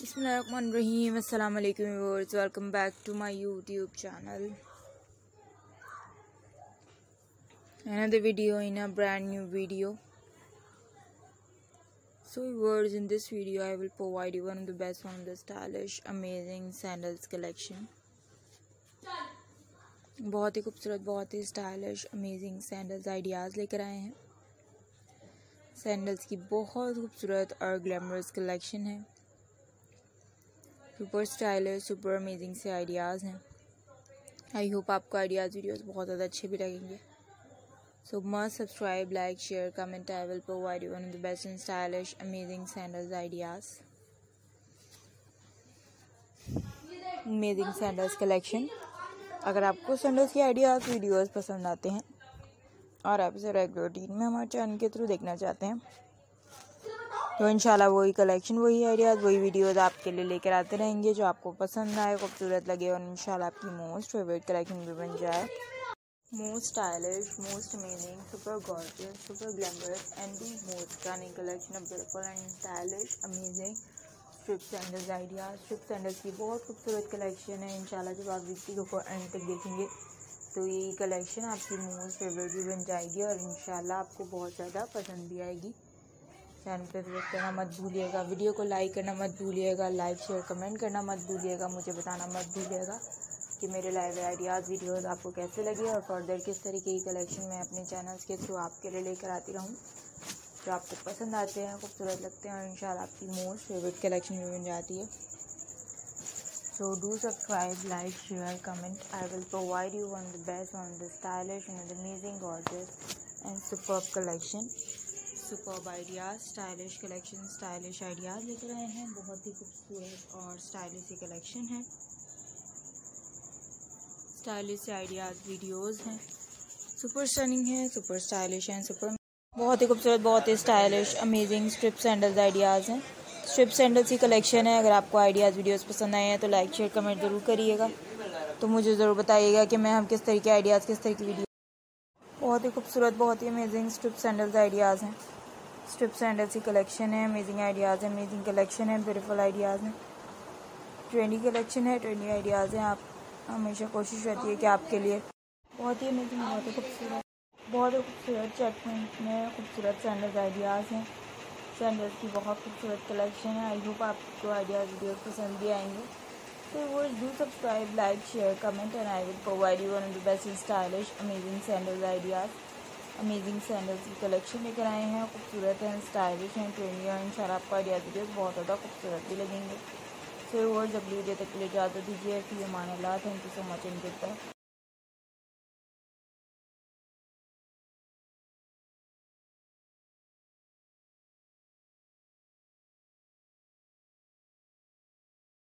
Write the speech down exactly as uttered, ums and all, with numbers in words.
बिस्मिल्लाहिर्रहमानिर्रहीम। अस्सलाम वालेकुम viewers, welcome back to my YouTube channel. Another video in a brand new video. So viewers, in this video I will provide you one of the best, one of the stylish, amazing sandals collection. बहुत ही खूबसूरत, बहुत ही stylish, amazing sandals ideas लेकर आए हैं। Sandals की बहुत खूबसूरत और ग्लैमरस कलेक्शन है। सुपर स्टाइलिश, सुपर अमेजिंग से आइडियाज़ हैं। आई होप आपको आइडियाज़ वीडियोस बहुत ज़्यादा अच्छे भी लगेंगे। So must subscribe, like, share, comment. I will provide you one of the best and stylish amazing sandals ideas, amazing sandals collection. अगर आपको सैंडल्स की आइडियाज़ वीडियोस पसंद आते हैं और आप इसे रेगुलर रूटीन में हमारे चैनल के थ्रू देखना चाहते हैं तो इंशाल्लाह वही कलेक्शन, वही आइडियाज़, वही वीडियोस आपके लिए लेकर आते रहेंगे जो आपको पसंद आए, खूबसूरत लगे और इंशाल्लाह आपकी मोस्ट फेवरेट कलेक्शन भी बन जाए। Most stylish, most amazing, super gorgeous, super glamorous and the most stunning collection of beautiful and stylish amazing strip sandals ideas. Strip sandals की बहुत खूबसूरत कलेक्शन है। इंशाल्लाह जब आप वीडियो को एंड तक देखेंगे तो ये कलेक्शन आपकी मोस्ट फेवरेट भी बन जाएगी और इंशाल्लाह आपको बहुत ज़्यादा पसंद भी आएगी। चैनल पे विजिट करना मत भूलिएगा, वीडियो को लाइक करना मत भूलिएगा, लाइक शेयर कमेंट करना मत भूलिएगा, मुझे बताना मत भूलिएगा कि मेरे लाइव आइडियाज़ वीडियोस आपको कैसे लगे और फर्दर किस तरीके की कलेक्शन मैं अपने चैनल्स के थ्रू आपके लिए लेकर आती रहूँ जो आपको पसंद आते हैं, खूबसूरत लगते हैं और इंशाल्लाह आपकी मोस्ट फेवरेट कलेक्शन भी बन जाती है। So do subscribe, like, share, comment. I will provide you one the best, one the stylish and amazing gorgeous and superb collection, superb ideas, stylish collection, stylish ideas लेकर आए हैं। बहुत ही खूबसूरत और स्टाइलिश ही कलेक्शन है। स्टाइलिश आइडियाज़ वीडियोस हैं, सुपर स्टनिंग है, सुपर स्टाइलिश हैं, सुपर बहुत ही खूबसूरत, बहुत ही stylish amazing strip sandals ideas हैं। स्ट्रिप सैंडल्स की कलेक्शन है। अगर आपको आइडियाज़ वीडियोस पसंद आए हैं तो लाइक शेयर कमेंट ज़रूर करिएगा। तो मुझे ज़रूर बताइएगा कि मैं हम किस तरीके आइडियाज़, किस तरह की वीडियो। बहुत ही खूबसूरत, बहुत ही अमेजिंग स्ट्रिप सैंडल्स आइडियाज़ हैं। स्ट्रिप सैंडल्स की कलेक्शन है, अमेजिंग आइडियाज़ है, अमेजिंग कलेक्शन है, ब्यूटीफुल आइडियाज़ हैं, ट्रेंडी कलेक्शन है, ट्रेंडी आइडियाज़ हैं। आप हमेशा कोशिश रहती है कि आपके लिए बहुत ही अमेजिंग, बहुत ही खूबसूरत, बहुत ही खूबसूरत चटमेंट में खूबसूरत सैंडल्स आइडियाज़ हैं। सैंडल्स की बहुत खूबसूरत कलेक्शन है। आई होप आपको आइडियाज़ वीडियोस पसंद भी आएंगे। तो वो do subscribe, like, share, comment and I will provide you one of the best stylish amazing sandals ideas, amazing sandals की कलेक्शन लेकर आए हैं। खूबसूरत हैं, स्टाइलिश हैं, ट्रेंडी और इंशाल्लाह आपको आइडियाज़ वीडियोस बहुत ज़्यादा खूबसूरत भी लगेंगे। सो व्यूअर्स, अगली वीडियो तक के लिए इजाज़त दीजिए। फी अमान अल्लाह। Thank you so much and good bye.